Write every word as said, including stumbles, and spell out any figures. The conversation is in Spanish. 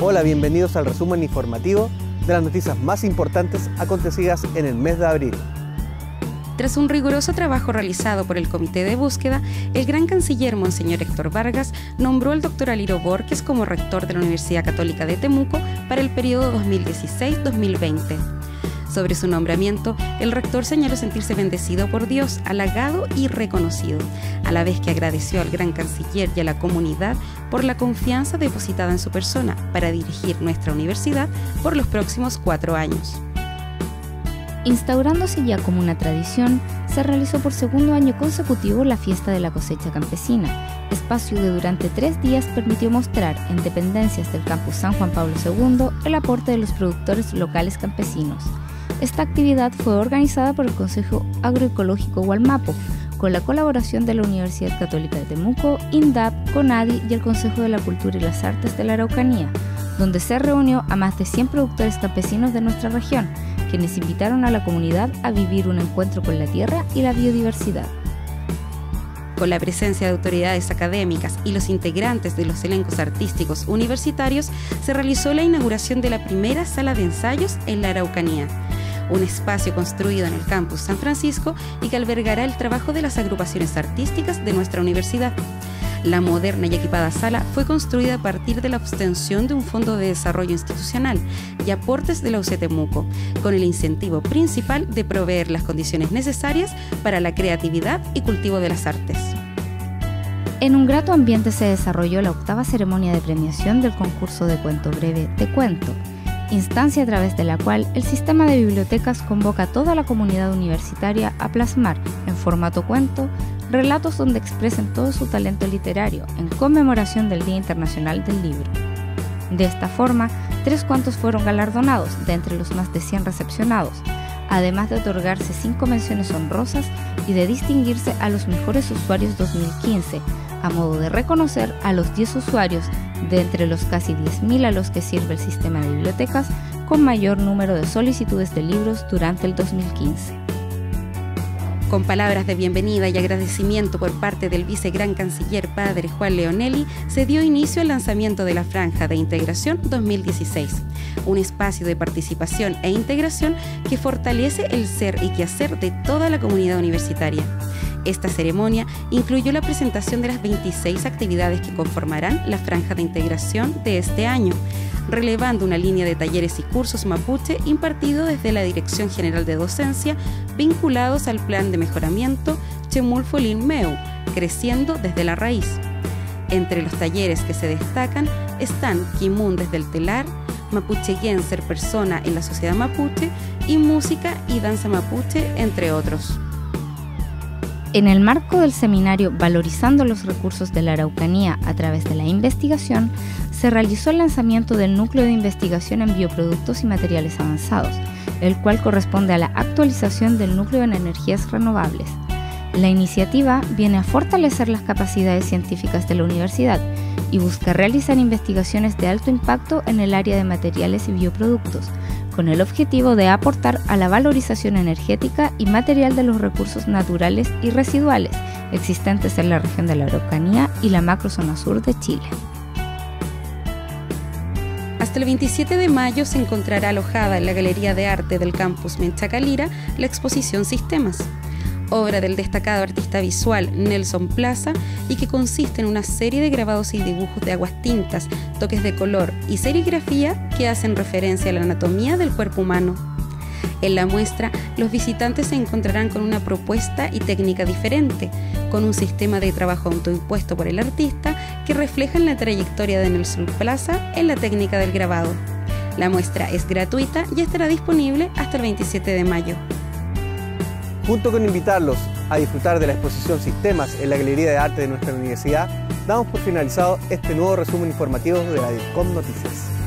Hola, bienvenidos al resumen informativo de las noticias más importantes acontecidas en el mes de abril. Tras un riguroso trabajo realizado por el Comité de Búsqueda, el gran canciller Monseñor Héctor Vargas nombró al doctor Aliro Borges como rector de la Universidad Católica de Temuco para el periodo dos mil dieciséis dos mil veinte. Sobre su nombramiento, el rector señaló sentirse bendecido por Dios, halagado y reconocido, a la vez que agradeció al gran canciller y a la comunidad por la confianza depositada en su persona para dirigir nuestra universidad por los próximos cuatro años. Instaurándose ya como una tradición, se realizó por segundo año consecutivo la fiesta de la cosecha campesina, espacio que durante tres días permitió mostrar en dependencias del campus San Juan Pablo segundo el aporte de los productores locales campesinos. Esta actividad fue organizada por el Consejo Agroecológico Hualmapo, con la colaboración de la Universidad Católica de Temuco, INDAP, CONADI y el Consejo de la Cultura y las Artes de la Araucanía, donde se reunió a más de cien productores campesinos de nuestra región, quienes invitaron a la comunidad a vivir un encuentro con la tierra y la biodiversidad. Con la presencia de autoridades académicas y los integrantes de los elencos artísticos universitarios, se realizó la inauguración de la primera sala de ensayos en la Araucanía, un espacio construido en el campus San Francisco y que albergará el trabajo de las agrupaciones artísticas de nuestra universidad. La moderna y equipada sala fue construida a partir de la obtención de un fondo de desarrollo institucional y aportes de la U C Temuco, con el incentivo principal de proveer las condiciones necesarias para la creatividad y cultivo de las artes. En un grato ambiente se desarrolló la octava ceremonia de premiación del concurso de cuento breve Te Cuento, instancia a través de la cual el sistema de bibliotecas convoca a toda la comunidad universitaria a plasmar, en formato cuento, relatos donde expresen todo su talento literario en conmemoración del Día Internacional del Libro. De esta forma, tres cuentos fueron galardonados de entre los más de cien recepcionados, además de otorgarse cinco menciones honrosas y de distinguirse a los mejores usuarios dos mil quince, a modo de reconocer a los diez usuarios de entre los casi diez mil a los que sirve el sistema de bibliotecas con mayor número de solicitudes de libros durante el dos mil quince. Con palabras de bienvenida y agradecimiento por parte del vicegran canciller padre Juan Leonelli, se dio inicio al lanzamiento de la Franja de Integración dos mil dieciséis, un espacio de participación e integración que fortalece el ser y quehacer de toda la comunidad universitaria. Esta ceremonia incluyó la presentación de las veintiséis actividades que conformarán la Franja de Integración de este año, relevando una línea de talleres y cursos mapuche impartido desde la Dirección General de Docencia vinculados al Plan de Mejoramiento Chemulfolín Meu, creciendo desde la raíz. Entre los talleres que se destacan están Kimun desde el telar, Mapucheguén ser persona en la sociedad mapuche y música y danza mapuche, entre otros. En el marco del seminario Valorizando los recursos de la Araucanía a través de la investigación, se realizó el lanzamiento del Núcleo de Investigación en Bioproductos y Materiales Avanzados, el cual corresponde a la actualización del núcleo en energías renovables. La iniciativa viene a fortalecer las capacidades científicas de la universidad y busca realizar investigaciones de alto impacto en el área de materiales y bioproductos, con el objetivo de aportar a la valorización energética y material de los recursos naturales y residuales existentes en la región de la Araucanía y la macrozona sur de Chile. Hasta el veintisiete de mayo se encontrará alojada en la Galería de Arte del campus Menchaca-Lira la exposición Sistemas, obra del destacado artista visual Nelson Plaza y que consiste en una serie de grabados y dibujos de aguas tintas, toques de color y serigrafía que hacen referencia a la anatomía del cuerpo humano. En la muestra, los visitantes se encontrarán con una propuesta y técnica diferente, con un sistema de trabajo autoimpuesto por el artista que reflejan la trayectoria de Nelson Plaza en la técnica del grabado. La muestra es gratuita y estará disponible hasta el veintisiete de mayo. Junto con invitarlos a disfrutar de la exposición Sistemas en la Galería de Arte de nuestra universidad, damos por finalizado este nuevo resumen informativo de la DIRCOM Noticias.